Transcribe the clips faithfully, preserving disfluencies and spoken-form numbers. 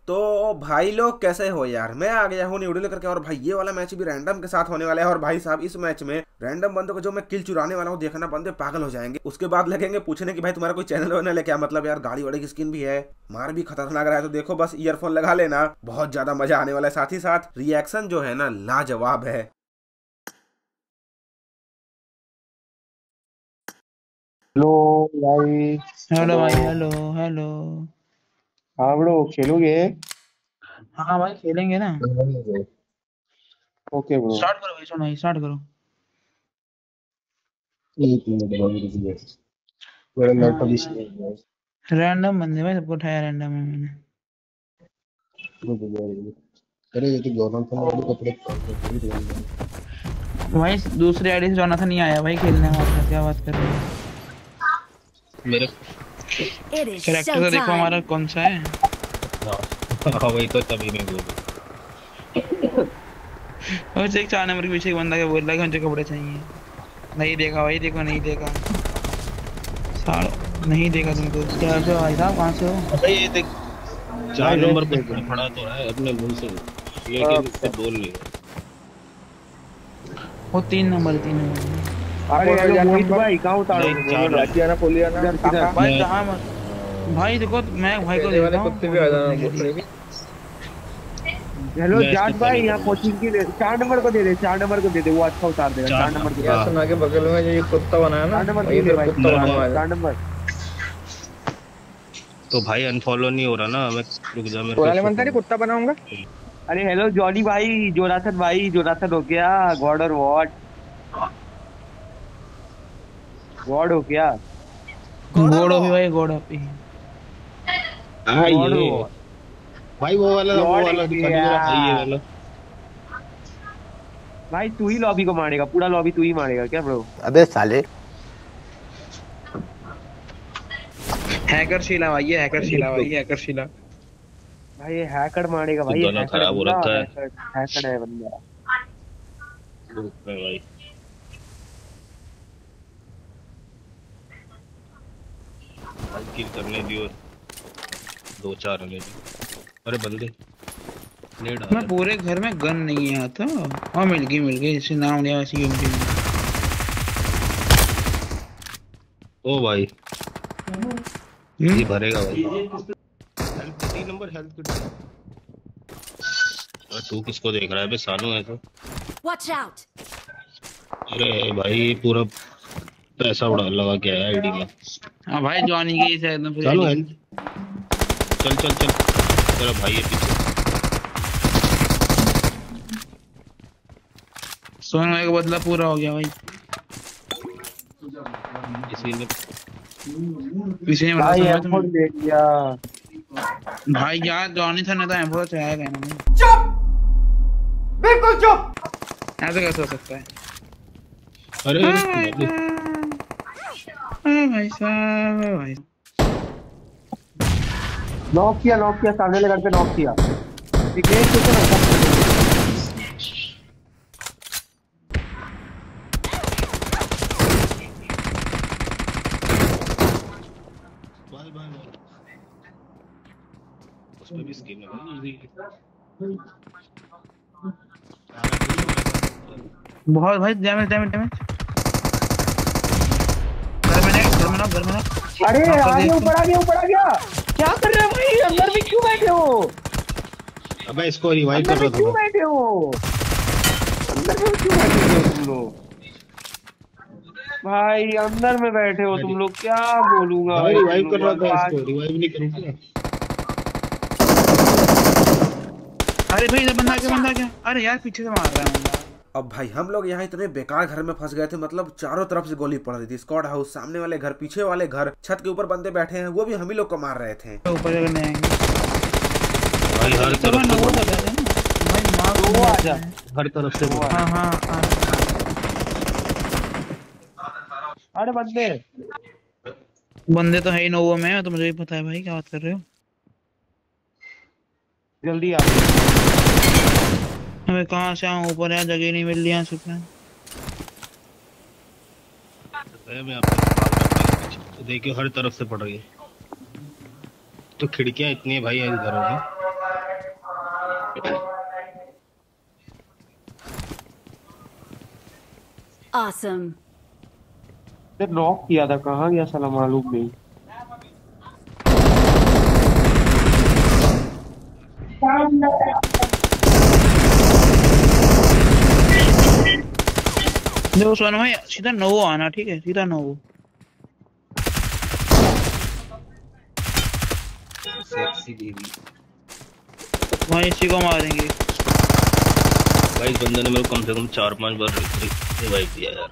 तो भाई लोग कैसे हो यार, मैं आ गया हूँ न्यू वीडियो लेकर के। और भाई ये वाला मैच भी रैंडम के साथ होने वाला है। और भाई साहब इस मैच में रैंडम बंदों को जो मैं किल चुराने वाला हूँ, देखना बंदे पागल हो जाएंगे। उसके बाद लगेंगे पूछने कि भाई तुम्हारा कोई चैनल वैनल है क्या, मतलब यार गाड़ी वाड़ी की स्किन भी है, मार भी खतरनाक रहा है। तो देखो बस ईयरफोन लगा लेना, बहुत ज्यादा मजा आने वाला है। साथ ही साथ रिएक्शन जो है ना लाजवाब है। हेलो भाई। Hello hello. भाई। Hello hello. हाँ ब्रो, खेलोगे? हाँ भाई खेलेंगे ना। Okay bro. स्टार्ट करो भाई, सुनो भाई स्टार्ट करो। एक मिनट भाई, रुकिए। मेरा लैपटॉप इसलिए है। रैंडम बंदे भाई, सबको उठाया रैंडम है मैंने। रुक गया, रुक गया। अरे ये तो जोनाथन वाले कपड़े पहन के खेल रहे हैं। भाई दूसरी आईडी से जोनाथन नहीं आया भाई खेलने में, आपका क्या बात कर रहे हो? मेरे कैरेक्टर तो देखो हमारा कौन सा है। हाँ वही तो तभी मैं बोल और एक चार नंबर के पीछे एक बंदा क्या बोल रहा है कि मुझे कपड़े चाहिए। नहीं देखा भाई, देखो नहीं देखा साड़ नहीं देखा तुमको। क्या से हो भाई साहब, कहाँ से हो? अबे ये देख चार नंबर पर खड़ा तो है अपने मुंह से, लेकिन इससे बोल नहीं रहा। वो तीन नंबर तीन नंबर अरे हेलो मोहित भाई, कहाँ उतारोगे? नहीं, चार बोलो ना। पोलियाना इधर किधर? भाई मैं- कहाँ मत भाई देखो, मैं भाई को पहले वाले देखता हूँ कुत्ते भी फोटो आ जाना खोलने के लिए। हेलो मैं जाट इसको भाई, follow यहाँ करूंगा। कोचिंग के लिए चार नंबर को दे दे, चार नंबर को दे दे, वो अच्छा उतार देगा। चार चार नंबर को दे हाँ। दे। सुना के बगल में जो ये कुत्ता बनाया ना, चार नंबर वही दे दे फिर भाई, कुत्ता लड़का। बनवा चार दे। नंबर। तो भाई अनफॉलो नहीं हो रहा ना, मैं रुक जा, मेरे को पुराने इसको मनता नहीं follow- कुत्ता बनाऊंगा। अरे हेलो जॉनी भाई, जोनाथन भाई, जोनाथन हो गया गॉड और वॉट? गॉड हो गया? गोड़ो भी भाई, गोड़ो भी। हाँ गॉड ये वॉट? भाई वो वाला वो लॉर्ड वाला दिखा नहीं गया। रहा, हाँ ये वाला। भाई तू ही लॉबी को मारेगा, पूरा लॉबी तू ही मारेगा क्या ब्रो? अबे साले। हैकर शीला भाई, ये हैकर शीला भाई, ये हैकर शीला। भाई ये हैकर मारेगा तो भाई, ये गला हैकर खराब हो बंदा, रखा है। हैकर हैकर है बंदा। रुक मैं भाई किल करने दियो, दो चार ने भी। अरे बंदे नेड आ मैं रहा पूरे घर में गन नहीं है आता। हाँ मिल गई मिल गई, इसे नाम लिया वैसे ही मिल गई। ओ भाई ये हम्म? भरेगा भाई। हेल्थ तीन नंबर हेल्थ किट। अरे तू किसको देख रहा है बे, सानू है तो। Watch out! अरे भाई पूरा पैसा उड़ा लगा के आया आईडी में। हाँ भाई जॉनी की शायद ना चलो फिर। हेल्थ, चल चल चल तेरा भाई है पीछे। सोने का बदला पूरा हो गया भाई। किसी ने इसी ने भाई बता एफोर्ड तुम्हें। दे दिया। भाई यार जॉनी था ना, तो एम्पोर चलाएगा ना। चुप, बिल्कुल चुप। ऐसे कैसे हो सकता है? अरे हाँ अरे, भाई हाँ भाई साहब, हाँ भाई। नॉक किया, नॉक किया, सामने वाले घर पे नॉक किया। एक एक कितना है? Bye bye bye. उस पे भी स्किन है भाई इजी। बहुत भाई डैमेज डैमेज डैमेज। घर में नहीं, घर में ना, घर में ना। अरे नॉक कर आगे दिया ऊपर आ गया, ऊपर आ गया। क्या कर रहे हो भाई, अंदर में क्यों बैठे हो? अबे इसको रिवाइव कर अंदर रहा में क्यों था। बैठे हो? अंदर में क्यों बैठे हो तुम लोग? भाई अंदर में बैठे हो तुम लोग, क्या बोलूंगा भाई भाई तुम रिवाइव कर रहा लोग था, आज। इसको रिवाइव नहीं करूंगा। अरे भाई इधर बंदा क्या, बंदा क्या? अरे यार पीछे से मार रहा है बंदा। अब भाई हम लोग यहाँ इतने बेकार घर में फंस गए थे, मतलब चारों तरफ से गोली पड़ रही थी। स्क्वाड हाउस, सामने वाले घर, पीछे वाले घर, छत के ऊपर बंदे बैठे हैं, वो भी हम ही लोग को मार रहे थे। ऊपर करने आएंगे भाई हर तो तरफ मैं से वो पड़- बता रहा हूँ ना भाई, मार वो आ जा। हर तरफ से पड़- हाँ हाँ हाँ। अरे बंदे बंदे तो है ही नोवो में, तो मुझे भी पता है भाई, क्या बात कर रहे हो? जल्दी आ। हमें कहाँ से आऊँ, ऊपर है जगह नहीं मिल रही है सुपन। मैं आपको देखियो हर तरफ से पड़ रही है। तो खिड़कियां इतनी है भाई इन घरों में। Awesome. नॉक किया था, कहाँ गया साला मालूम नहीं। देखो सोनू भाई सीधा नोवो आना, ठीक है, सीधा नोवो। सेक्सी बेबी भाई इसी को मारेंगे। भाई इस बंदे ने मेरे को कम से कम चार पांच बार रिवाइव दिया यार।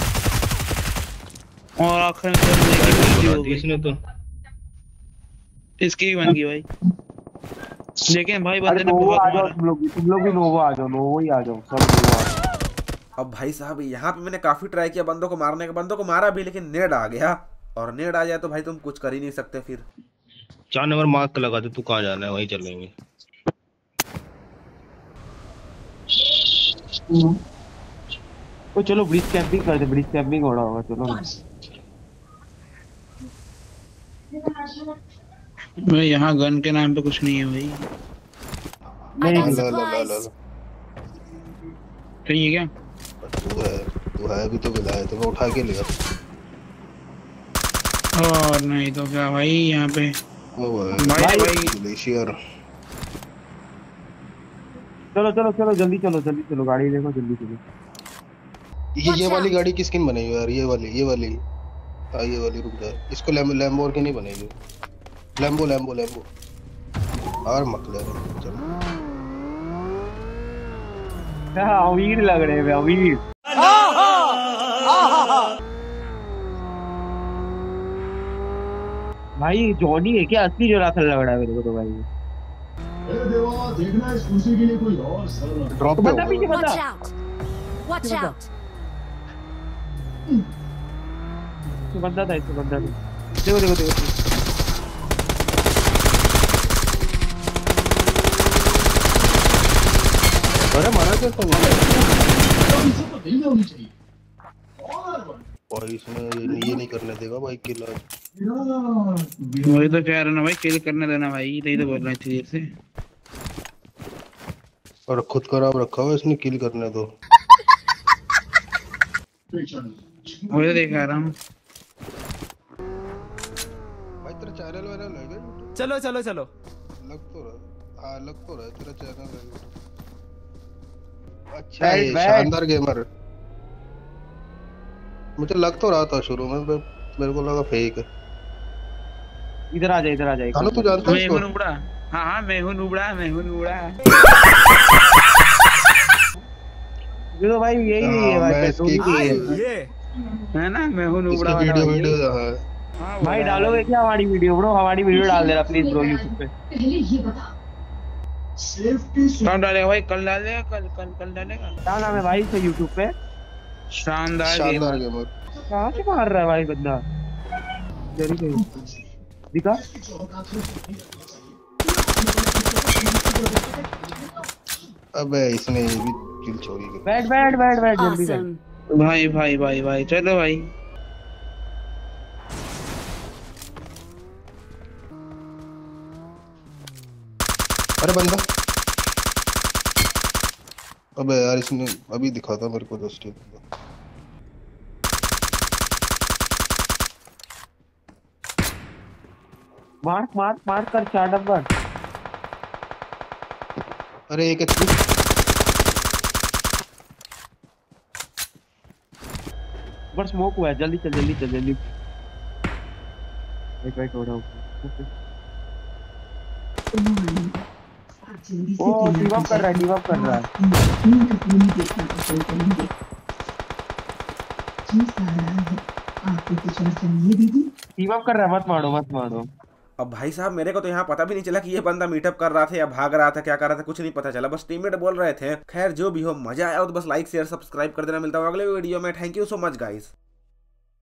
और आखिर में इसने तो इसकी भी बन गई भाई। लेकिन भाई बंदे अरे ने नोवो बहुत आ जाओ, मारा। तुम लोग भी तुम लोग भी नोवो आ जाओ, नोवो ही आ जाओ, सब नोवो आ जाओ। अब भाई साहब यहाँ पे मैंने काफी ट्राई किया बंदों को मारने का, बंदों को मारा भी लेकिन नेड आ गया, और नेड आ जाए तो भाई तुम कुछ कर ही नहीं सकते। फिर चार नंबर मार्क लगा दे, तू कहाँ जाना है वहीं चलेंगे। तो चलो ब्रिज कैंपिंग कर दे, ब्रिज कैंपिंग हो रहा होगा, चलो। भाई यहाँ गन के नाम पे कुछ नहीं है भाई। I got La La La La supplies. ला। कहीं है क्या? तू है तू है अभी तो मिला है तो मैं उठा के लिया। और नहीं तो क्या भाई यहाँ पे वो है भाई भाई ग्लेशियर। चलो चलो चलो जल्दी चलो, जल्दी चलो, गाड़ी देखो, जल्दी चलो। ये ये वाली गाड़ी किसकी बनेगी यार? ये वाली ये वाली हाँ ये वाली, रुक जा, इसको लैम्बो लैम्बो की नहीं बनेगी। लैम्बो लैम्बो लैम्बो और मकलैरन। चलो हाँ अमीर लग रहे हैं, अमीर। भाई जॉनी है क्या? असली जोनाथन लग रहा है मेरे को तो भाई। ड्रॉप पे बंदा होगा। पीछे, Watch बंदा out. Watch out. तो बंदा था, इसको बंदा था। देखो देखो देखो अरे मारा क्या तो और इसमें ये ये नहीं करने देगा भाई किल। वही तो कह रहा ना भाई, किल करने देना भाई, यही तो बोल रहा है इतनी देर से। और खुद खराब रखा हुआ इसने, किल करने दो। वही तो देख रहा हूँ। भाई तेरा चैनल वैनल है क्या? चलो चलो चलो लग तो रहा हाँ लग तो रहा है तेरा चैनल है। अच्छा बैठ, ये बैठ। शानदार गेमर। मुझे लग तो रहा था शुरू में, मेरे को लगा फेक है। इधर आ जा, इधर आ जा। चलो तू जानता है मैं इसको? हूँ नुबड़ा। हाँ हाँ मैं हूँ नुबड़ा, मैं हूँ नुबड़ा। ये तो भाई यही है हाँ, भाई, मैं पेट्रोल इसकी- की है। ये है ना, मैं हूँ नुबड़ा इसका वाला वीडियो भाई। वीडियो है। हाँ, भाई बोला डालोगे क्या हमारी वीडियो ब्रो? हमारी वीडियो डाल देना प्लीज ब्रो यूट्यूब पे। कब डालेगा भाई? कल डालेगा, कल कल कल डालेगा। क्या नाम है भाई से यूट्यूब पे? शानदार शानदार गेम। गेमर। कहाँ से मार रहा है भाई बंदा? जरी कहीं दिखा। अबे इसने ये भी किल चोरी कर। बैठ बैठ बैठ बैठ जल्दी बैठ। Awesome. भाई भाई भाई भाई चलो भाई। अरे बंदा, अबे यार इसने अभी दिखा था मेरे को जस्ट ये बंदा। मार मार मार कर चार नंबर। अरे एक एचपी। ऊपर स्मोक हुआ है, जल्दी चल जल्दी चल जल्दी। एक वेट हो रहा हूँ। ओ टीम अप कर रहा है, टीम अप कर रहा है। टीम अप कर रहा है, मत मारो मत मारो। अब भाई साहब मेरे को तो यहाँ पता भी नहीं चला कि ये बंदा मीटअप कर रहा था या भाग रहा था, क्या कर रहा था कुछ नहीं पता चला, बस टीममेट बोल रहे थे। खैर जो भी हो, मजा आया हो तो बस लाइक शेयर सब्सक्राइब कर देना। मिलता हूँ अगले वीडियो में। Thank you so much guys.